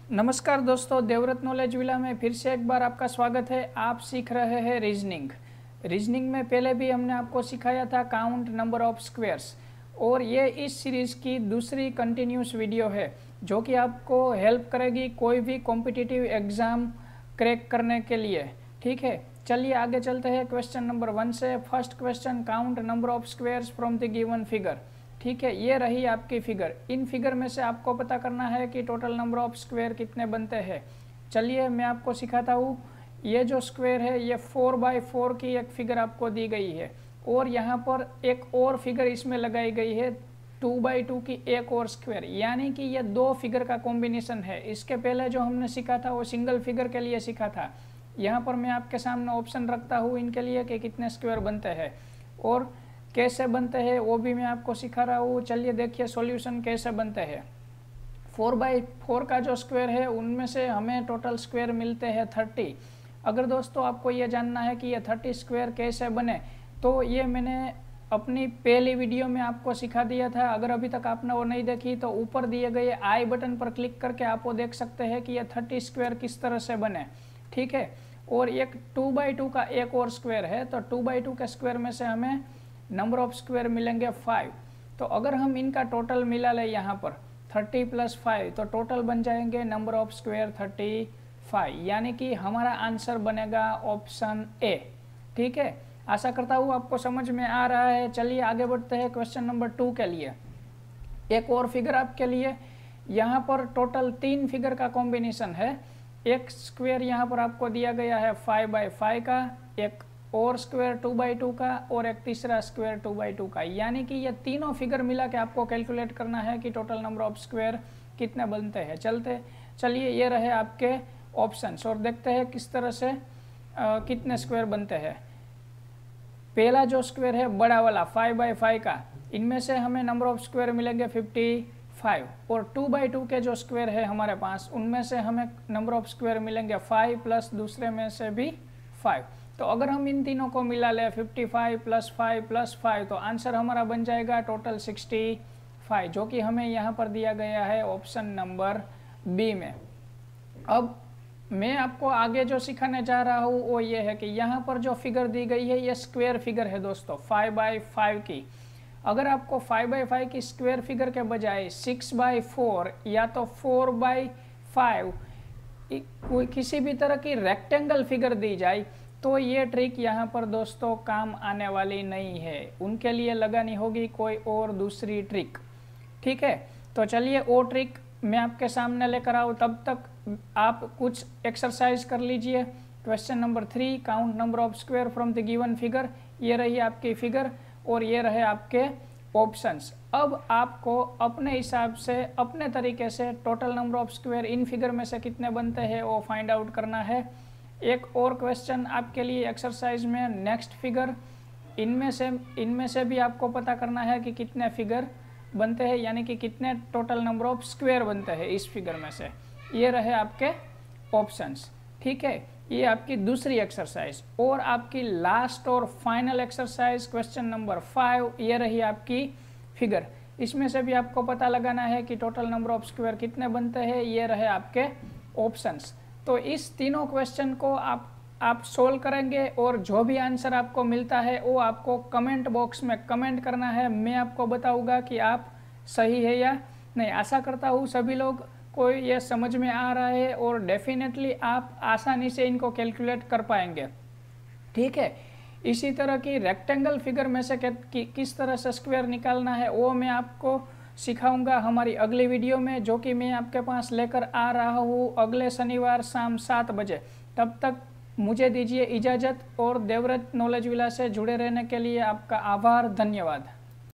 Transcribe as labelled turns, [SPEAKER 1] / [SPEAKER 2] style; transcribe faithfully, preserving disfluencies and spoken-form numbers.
[SPEAKER 1] नमस्कार दोस्तों, Devvrat knowledge villa में फिर से एक बार आपका स्वागत है। आप सीख रहे हैं रीजनिंग। रीजनिंग में पहले भी हमने आपको सिखाया था काउंट नंबर ऑफ स्क्वायर्स, और ये इस सीरीज़ की दूसरी कंटिन्यूस वीडियो है जो कि आपको हेल्प करेगी कोई भी कॉम्पिटिटिव एग्ज़ाम क्रैक करने के लिए। ठीक है, चलिए आगे चलते हैं क्वेश्चन नंबर वन से। First question, count number of squares from the given figure. ठीक है, ये रही आपकी फिगर। इन फिगर में से आपको पता करना है कि टोटल नंबर ऑफ स्क्वायर कितने बनते हैं। चलिए मैं आपको सिखाता हूँ। ये जो स्क्वायर है ये फोर बाई फोर की एक फिगर आपको दी गई है, और यहाँ पर एक और फिगर इसमें लगाई गई है टू बाई टू की एक और स्क्वायर, यानी कि ये दो फिगर का कॉम्बिनेशन है। इसके पहले जो हमने सीखा था वो सिंगल फिगर के लिए सीखा था। यहाँ पर मैं आपके सामने ऑप्शन रखता हूँ इनके लिए कि कितने स्क्वायर बनते हैं और कैसे बनते हैं, वो भी मैं आपको सिखा रहा हूँ। चलिए देखिए सॉल्यूशन कैसे बनते हैं। फोर बाई फोर का जो स्क्वायर है उनमें से हमें टोटल स्क्वायर मिलते हैं थर्टी। अगर दोस्तों आपको ये जानना है कि ये थर्टी स्क्वायर कैसे बने, तो ये मैंने अपनी पहली वीडियो में आपको सिखा दिया था। अगर अभी तक आपने वो नहीं देखी तो ऊपर दिए गए आई बटन पर क्लिक करके आप वो देख सकते हैं कि ये थर्टी स्क्वायर किस तरह से बने। ठीक है, और एक टू बाई टू का एक और स्क्वायर है, तो टू बाई टू के स्क्वायर में से हमें नंबर ऑफ स्क्वायर मिलेंगे फाइव। तो अगर हम इनका टोटल मिला ले यहाँ पर थर्टी प्लस फाइव, तो टोटल बन जाएंगे number of square thirty five, यानी कि हमारा आंसर बनेगा ऑप्शन ए। ठीक है, आशा करता हूँ आपको समझ में आ रहा है। चलिए आगे बढ़ते हैं क्वेश्चन नंबर टू के लिए। एक और फिगर आपके लिए। यहाँ पर टोटल तीन फिगर का कॉम्बिनेशन है। एक स्क्वायर यहाँ पर आपको दिया गया है फाइव बाई फाइव का, एक और स्क्वायर टू बाई टू का, और एक तीसरा स्क्वायर टू बाई टू का, यानी कि ये तीनों फिगर मिला के आपको कैलकुलेट करना है कि टोटल नंबर ऑफ स्क्वायर कितने बनते हैं। चलते चलिए ये रहे आपके ऑप्शंस और देखते हैं किस तरह से आ, कितने स्क्वायर बनते हैं। पहला जो स्क्वायर है बड़ा वाला फाइव बाई फाइव का, इनमें से हमें नंबर ऑफ स्क्वायर मिलेंगे फिफ्टी फाइव, और टू बाई टू के जो स्क्वायर है हमारे पास उनमें से हमें नंबर ऑफ स्क्वायर मिलेंगे फाइव प्लस दूसरे में से भी फाइव। तो अगर हम इन तीनों को मिला ले fifty five plus five plus five, तो आंसर हमारा बन जाएगा टोटल सिक्सटी फाइव, जो कि हमें यहाँ पर दिया गया है ऑप्शन नंबर बी में। अब मैं आपको आगे जो सिखाने जा रहा हूँ वो ये है कि यहाँ पर जो फिगर दी गई है ये स्क्वायर फिगर है दोस्तों, फाइव बाई फाइव की। अगर आपको फाइव बाई फाइव की स्क्वायर फिगर के बजाय सिक्स बाई फोर या तो फोर बाई फाइव कोई किसी भी तरह की रेक्टेंगल फिगर दी जाए, तो ये ट्रिक यहाँ पर दोस्तों काम आने वाली नहीं है। उनके लिए लगानी होगी कोई और दूसरी ट्रिक। ठीक है, तो चलिए वो ट्रिक मैं आपके सामने लेकर आऊँ। तब तक आप कुछ एक्सरसाइज कर लीजिए। Question number three, count number of square from the given figure. ये रही आपकी फिगर और ये रहे आपके ऑप्शंस। अब आपको अपने हिसाब से अपने तरीके से टोटल नंबर ऑफ स्क्वायर इन फिगर में से कितने बनते हैं वो फाइंड आउट करना है। एक और क्वेश्चन आपके लिए एक्सरसाइज में, नेक्स्ट फिगर, इनमें से इनमें से भी आपको पता करना है कि कितने फिगर बनते हैं, यानी कि कितने टोटल नंबर ऑफ स्क्वायर बनते हैं इस फिगर में से। ये रहे आपके ऑप्शंस। ठीक है, ये आपकी दूसरी एक्सरसाइज। और आपकी लास्ट और final exercise question number five, ये रही आपकी फिगर। इसमें से भी आपको पता लगाना है कि टोटल नंबर ऑफ स्क्वायर कितने बनते हैं। ये रहे आपके ऑप्शंस। तो इस तीनों क्वेश्चन को आप आप सोल्व करेंगे, और जो भी आंसर आपको मिलता है वो आपको कमेंट बॉक्स में कमेंट करना है। मैं आपको बताऊंगा कि आप सही है या नहीं। आशा करता हूँ सभी लोग को ये समझ में आ रहा है और डेफिनेटली आप आसानी से इनको कैलकुलेट कर पाएंगे। ठीक है, इसी तरह की रेक्टेंगल फिगर में से कि, किस तरह से स्क्वायर निकालना है वो मैं आपको सिखाऊंगा हमारी अगली वीडियो में, जो कि मैं आपके पास लेकर आ रहा हूँ अगले शनिवार शाम सात बजे। तब तक मुझे दीजिए इजाज़त, और देवव्रत नॉलेज विला से जुड़े रहने के लिए आपका आभार, धन्यवाद।